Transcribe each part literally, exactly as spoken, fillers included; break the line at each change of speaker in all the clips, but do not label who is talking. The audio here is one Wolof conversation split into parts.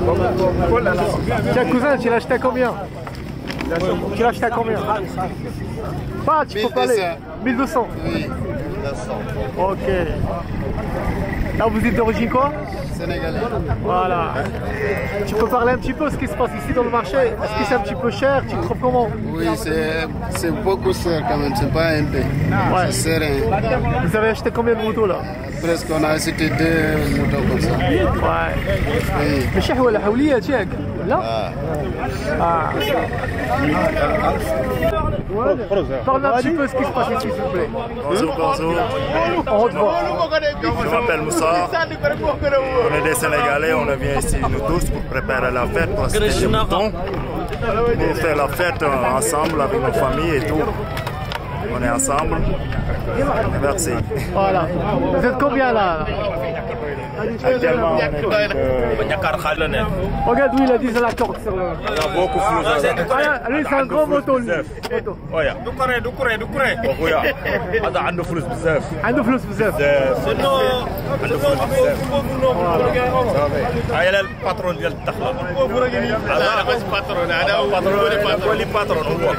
Tiens, cousin, tu l'as acheté à combien? Tu l'as acheté à combien? Pas, tu peux parler. mille deux cents.
Oui, mille deux cents.
Ok. Là, vous êtes d'origine quoi?
Sénégalais.
Voilà. Tu peux parler un petit peu de ce qui se passe ici dans le marché? Est-ce que c'est un petit peu cher? Tu le trouves comment?
Oui, c'est beaucoup cher quand même, c'est pas un peu.
Ouais.
C'est serein.
Vous avez acheté combien de motos là?
Presque on a acheté deux motos comme ça.
Ouais.
Oui.
مش ولا حولية تشيك لا؟
Ah.
Parle un petit peu de ce qui se passe ici, s'il vous plaît.
Bonjour, bonjour.
On te voit.
Je m'appelle Moussa. On est des Sénégalais, on vient ici nous tous pour préparer la fête, pour assister des moutons, pour faire la fête ensemble avec nos familles et tout. On est ensemble. Merci.
Voilà. Vous êtes combien là?
Actuellement, on est avec, euh,
Regarde où il a dit la corde sur le.
il y a beaucoup de choses.
Ah, lui, c'est un grand moto, lui. Moto.
ويا دكري دكري دكري اخويا هذا عنده فلوس بزاف
عنده فلوس بزاف.
عنده فلوس بزاف هاي الباترون ديال الدخله هذا بس باترون هذا هو باترون ولي باترون هو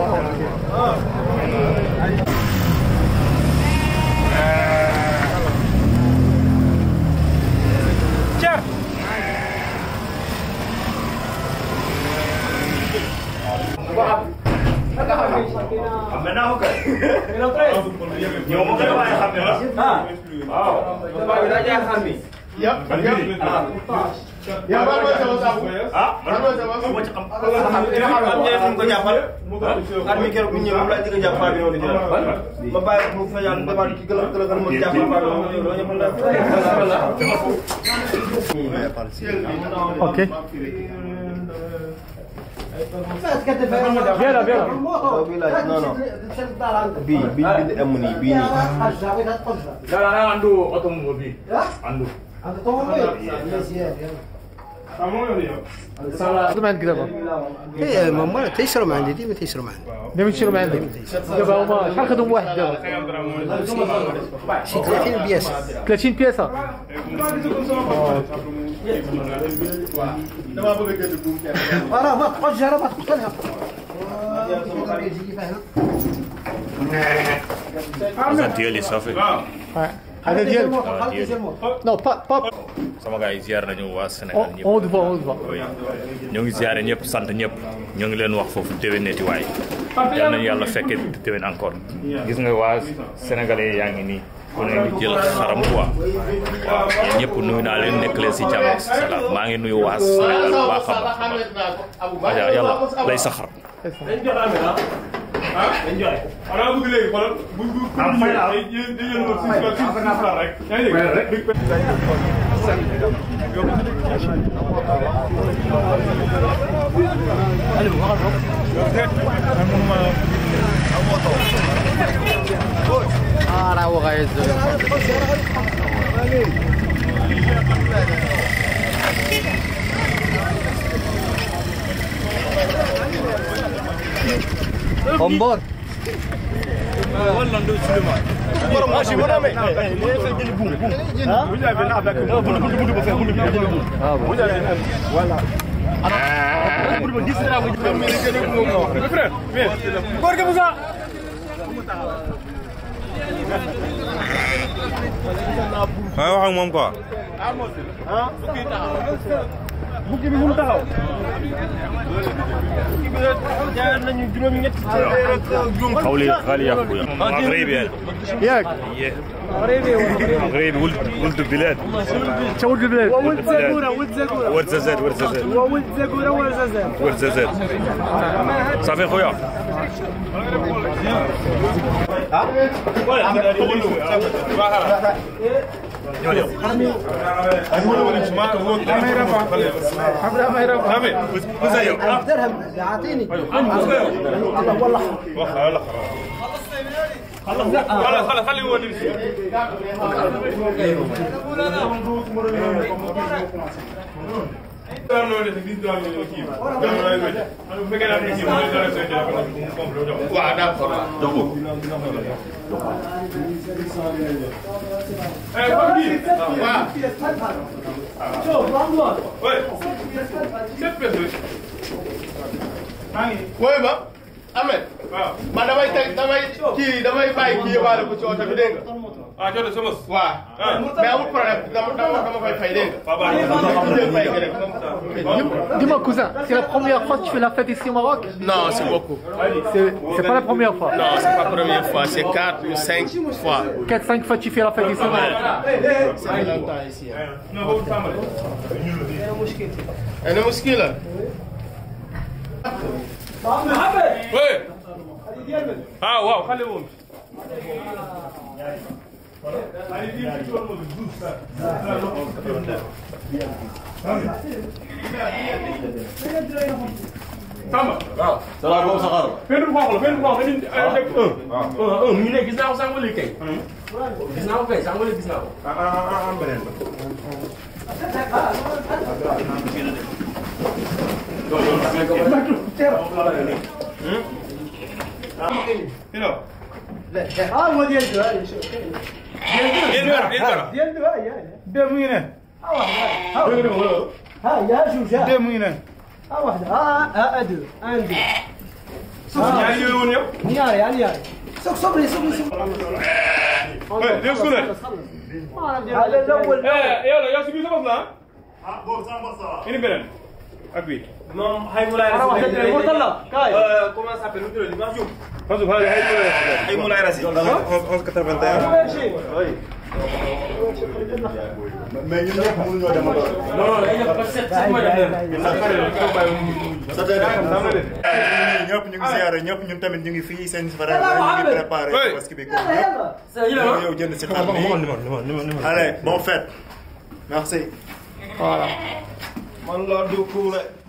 عملناه كده يوم كده ما يخمر ها اه ده جاي خمي يا يا بابا ها ko jappal xar mi kero bu ñew mom la diga jappal bi wonu ma bay mu fayan demal ki gëla gëla gëla mo jappal ba do ñu
Ok. Viens là, viens là.
Non, non. Bi, bi, bi, amuni, bi ni.
لا لا لا عنده اوتوموبيل بي عنده
خذ ما عندك دابا.
ايه ماما تيشرب عندي ديما تيشرب عندي
دابا تشرب عندك. دابا هما شحال خدهم واحد دابا؟
شي ثلاثين بياسه
ثلاثين بياسة.
راه ما تقعدش راه ما تقتلها
هذا ديالي صافي
هذا ديالك؟ Non, pas pas.
sama gars yi ziar nañu waa Sénégal ñëpp
On te voit, on te voit.
ñoo ngi ziare ñëpp sant ñëpp ñoo ngi leen wax foofu déwéneti waay yal nañu yàlla fekkee déwén encore gis nga waa sénégalais yaa ngi nii ku ne ngi jël xaram quoi waaw yéen ñëpp nuyu naa leen nekk leen si jàmm ak salaam maa ngi nuyu waa Sénégal bu baax a baax a yàlla lay saxar
ah dañ joxe ala bëgg léegi xoolal bu bu am fay la day jël mo ci ci ci rek yaa ngi dégg
Ah, là, on va y
Ombor.
والله ندوس سليمان ماشي ولا مي ها ولا بنلعب بودو بودو بودو بودو ولا انا بودو دي سرا بودو مي فريم كورك بوزا ها wax mom quoi ha bukki bi mu taxaw حولي غالي يا اخويا مغربي انا
ياك
مغربي مغربي ولد ولد البلاد
انت ولد البلاد ولد زاكوره ولد زاكوره
ولد زازاد ولد زازاد
ولد زاكوره ولد زازاد
ولد زازاد صافي خويا
درهم اعطيني والله
خلاص خلاص خليه هو اللي يمشي
waaw d'accord waaw ba Ahmed man damay teg damay kii damay bàyyi kii yóbbaale ko ci oto bi dégg nga.
ah coono sama.
waaw mais amul problème dama dama dama koy fay dégg nga.
Dis-moi, cousin, c'est la première fois que tu fais la fête ici au Maroc?
Non, c'est beaucoup.
C'est pas la première fois?
Non, c'est pas la première fois, c'est quatre ou cinq fois.
quatre cinq fois que tu fais la fête ici au Maroc?
Ça fait longtemps ici. Elle est mosquée là.
Oui. Ah waaw xale woon. Samba.
waaw. salaam boobu saxaar.
benn bu xonq la benn bu xonq dañuy def un.
waaw un mu ngi ne gis naa ko sànq wala kay. gis naa ko kay sànq wala gis naa ko.
ah ah ah am beneen ba.
اه هو ديال الدواء ديال الدواء
deux mu ngi ne.
ها واحد ها يا جوج
deux mu ngi ne.
ها واحد ها ها ادو ان دو
ñaari yooyu woon yëpp.
نياري يعني نياري سوق صبري صبري صبري
deux secondes.
هذا الاول
eh yow la yow si biir sa bopp la ah.
ah boobu sama bopp ça va.
indi beneen ak bii.
moom xay mu laay
انا واحد مرتلا كاي
comment ça s'appelle lu ma jum
parce que xale ay
xay mu laay rasi
onze quatre-vingt-un.
mais ñun ñëpp mënuñoo dem ak loolu.
non non ay def ba set set mooy def
ñëpp ñu ngi ziare ñëpp ñun tamit ñu ngi fii seen frère ñu ngi préparé parce que bi ko ñëpp yow jënd si xar mi. Allez, bonne fête. Merci.
Voilà.
Man la du kuule.